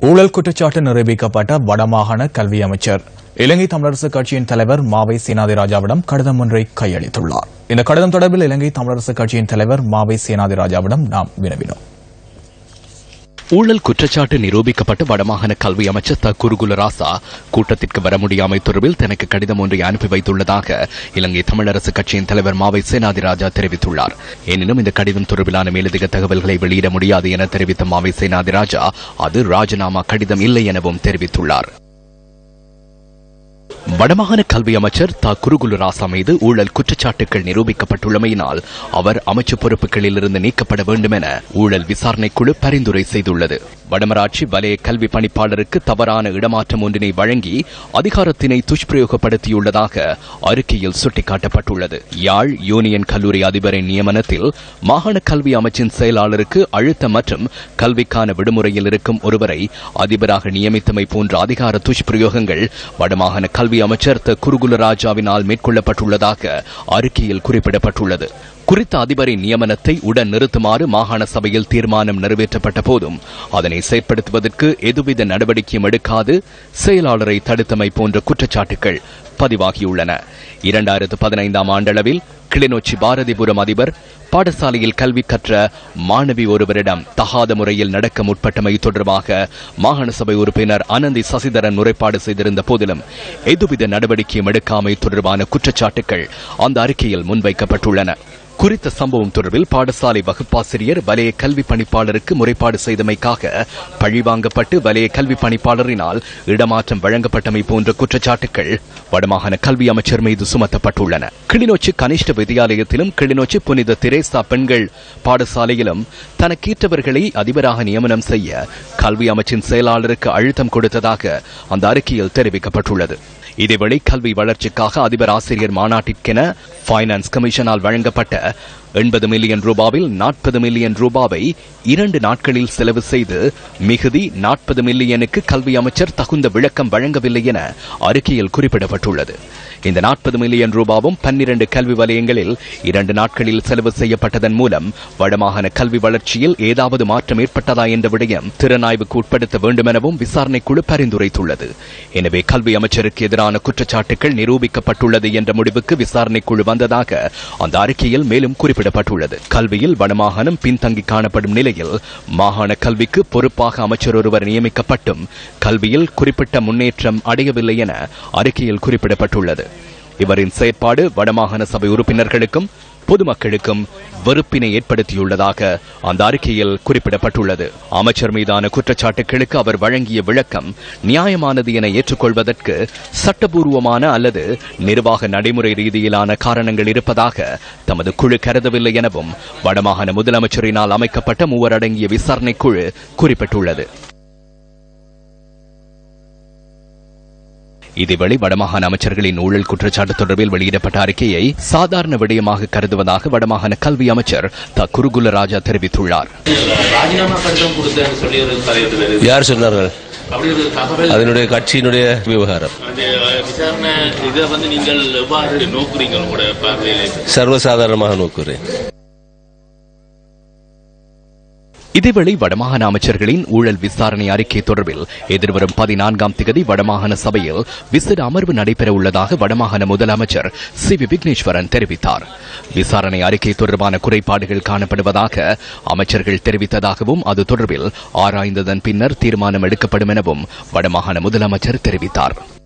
ஊழல் குற்றச்சாட்டு நிரூபிக்கப்பட்ட வடமாகாண கல்வி அமைச்சர் இலங்கை தமிழரசு கட்சியின் தலைவர் மாவை சேனாதிராஜாவிடம் கடிதம் ஒன்றை கையளித்துள்ளார். இந்த கடிதம் தொடர்பில் இலங்கை தமிழரசு கட்சியின் தலைவர் மாவை சேனாதிராஜாவிடம் நாம் வினவினோம். ஊழல் குற்றச்சாட்டு நிரூபிக்கப்பட்ட வடமாகாண கல்வி அமைச்சர் த குருகுலராசா கூட்டத்திற்கு வர முடியாமை தொடர்பில் தனக்கு கடிதம் ஒன்றை அனுப்பி வைத்துள்ளதாக இலங்கை தமிழரசு கட்சியின் தலைவர் மாவை சேனாதிராஜா தெரிவித்துள்ளார். எனினும் இந்த கடிதம் தொடர்பிலான மேலதிக தகவல்களை வெளியிட முடியாது என தெரிவித்த மாவை சேனாதிராஜா அது ராஜினாமா கடிதம் இல்லை எனவும் தெரிவித்துள்ளார். வடமாகாண கல்வி அமைச்சர் த குருகுலராசா மீது ஊழல் குற்றச்சாட்டுகள் நிரூபிக்கப்பட்டுள்ளமையினால் அவர் அமைச்சு பொறுப்புகளில் இருந்து நீக்கப்பட வேண்டும் என ஊழல் விசாரணை குழு பரிந்துரை செய்துள்ளது. வடமராட்சி வலய கல்வி பணிப்பாளருக்கு தவறான இடமாற்றம் ஒன்றினை வழங்கி அதிகாரத்தினை துஷ்பிரயோகப்படுத்தியுள்ளதாக அறிக்கையில் சுட்டிக்காட்டப்பட்டுள்ளது. யாழ் யூனியன் கல்லூரி அதிபரின் நியமனத்தில் மாகாண கல்வி அமைச்சின் செயலாளருக்கு அழுத்தம் மற்றும் கல்விக்கான விடுமுறையில் இருக்கும் ஒருவரை அதிபராக நியமித்தமை போன்ற அதிகார துஷ்பிரயோகங்கள் வடமாகாண கல்வி அமைச்சர் த குருகுலராஜாவினால் மேற்கொள்ளப்பட்டுள்ளதாக அறிக்கையில் குறிப்பிடப்பட்டுள்ளது. குறித்த அதிபரின் நியமனத்தை உடன் நிறுத்துமாறு மாகாண சபையில் தீர்மானம் நிறைவேற்றப்பட்ட போதும் அதனை செயற்படுத்துவதற்கு எதுவித நடவடிக்கையும் எடுக்காது செயலாளரை தடுத்தமை போன்ற குற்றச்சாட்டுகள் பதிவாகியுள்ளன. 2015 ஆண்டளவில் கிளிநொச்சி பாரதிபுரம் அதிபர் பாடசாலையில் கல்வி கற்ற மாணவி ஒருவரிடம் தகாத முறையில் நடக்க முற்பட்டமை தொடர்பாக மாகாண சபை உறுப்பினர் அனந்தி சசிதரன் முறைப்பாடு செய்திருந்த போதிலும் எதுவித நடவடிக்கையும் எடுக்காமை தொடர்பான குற்றச்சாட்டுகள் அந்த அறிக்கையில் முன்வைக்கப்பட்டுள்ளன. குறித்த சம்பவம் தொடர்பில் பாடசாலை வகுப்பாசிரியர் வலய கல்வி பணிப்பாளருக்கு முறைப்பாடு செய்தமைக்காக பழிவாங்கப்பட்டு வலய கல்வி பணிப்பாளரினால் இடமாற்றம் வழங்கப்பட்டமை போன்ற குற்றச்சாட்டுகள் வடமாகாண கல்வி அமைச்சர் மீது சுமத்தப்பட்டுள்ளன. கிளிநொச்சி கனிஷ்ட வித்தியாலயத்திலும் கிளிநொச்சி புனித திரேசா பெண்கள் பாடசாலையிலும் தனக்கேற்றவர்களை அதிபராக நியமனம் செய்ய கல்வி அமைச்சின் செயலாளருக்கு அழுத்தம் கொடுத்ததாக அந்த அறிக்கையில் தெரிவிக்கப்பட்டுள்ளது. இதேவேளை கல்வி வளர்ச்சிக்காக அதிபர் ஆசிரியர் மாநாட்டிற்கென பைனான்ஸ் கமிஷனால் வழங்கப்பட்ட 80 மில்லியன் ரூபாவில் 40 மில்லியன் ரூபாவை 2 நாட்களில் செலவு செய்து மிகுதி 40 மில்லியனுக்கு கல்வி அமைச்சர் தகுந்த விளக்கம் வழங்கவில்லை என அறிக்கையில் குறிப்பிடப்பட்டுள்ளது. இந்த 40 மில்லியன் ரூபாவும் 12 கல்வி வலயங்களில் 2 நாட்களில் செலவு செய்யப்பட்டதன் மூலம் வடமாகாண கல்வி வளர்ச்சியில் ஏதாவது மாற்றம் ஏற்பட்டதா என்ற விடயம் திறனாய்வுக்கு உட்படுத்த வேண்டும் எனவும் விசாரணை குழு பரிந்துரைத்துள்ளது. எனவே கல்வி அமைச்சருக்கு எதிரான குற்றச்சாட்டுகள் நிரூபிக்கப்பட்டுள்ளது என்ற முடிவுக்கு விசாரணை குழு வந்ததாக அந்த அறிக்கையில் மேலும் குறிப்பிடப்பட்டுள்ளது. கல்வியில் வடமாகாணம் பின்தங்கி காணப்படும் நிலையில் மாகாண கல்விக்கு பொறுப்பாக அமைச்சர் ஒருவர் நியமிக்கப்பட்டும் கல்வியில் குறிப்பிட்ட முன்னேற்றம் அடையவில்லை என அறிக்கையில் குறிப்பிடப்பட்டுள்ளது. இவரின் செயற்பாடு வடமாகாண சபை உறுப்பினர்களுக்கும் பொதுமக்களுக்கும் வெறுப்பினை ஏற்படுத்தியுள்ளதாக அந்த அறிக்கையில் குறிப்பிடப்பட்டுள்ளது. அமைச்சர் மீதான குற்றச்சாட்டுகளுக்கு அவர் வழங்கிய விளக்கம் நியாயமானது என ஏற்றுக்கொள்வதற்கு சட்டபூர்வமான அல்லது நிர்வாக நடைமுறை ரீதியிலான காரணங்கள் இருப்பதாக தமது குழு கருதவில்லை எனவும் வடமாகாண முதலமைச்சரினால் அமைக்கப்பட்ட 3 அடங்கிய விசாரணை குழு குறிப்பிட்டுள்ளது. இதேவேளை வடமாகாண அமைச்சர்களின் ஊழல் குற்றச்சாட்டு தொடர்பில் வெளியிடப்பட்ட அறிக்கையை சாதாரண விடயமாக கருதுவதாக வடமாகாண கல்வி அமைச்சர் த குருகுலராஜா தெரிவித்துள்ளார். யார் சொன்னார்கள்? அதனுடைய கட்சியினுடைய விவகாரம். சர்வசாதாரணமாக நோக்குகிறேன். இதேவேளை வடமாகாண அமைச்சர்களின் ஊழல் விசாரணை அறிக்கை தொடர்பில் எதிர்வரும் 14ஆம் திகதி வடமாகாண சபையில் விசேட அமர்வு நடைபெற உள்ளதாக வடமாகாண முதலமைச்சர் சி வி விக்னேஸ்வரன் தெரிவித்தார். விசாரணை அறிக்கை தொடர்பான குறைபாடுகள் காணப்படுவதாக அமைச்சர்கள் தெரிவித்ததாகவும் அது தொடர்பில் ஆராய்ந்ததன் பின்னர் தீர்மானம் எடுக்கப்படும் எனவும் வடமாகாண முதலமைச்சர் தெரிவித்தார்.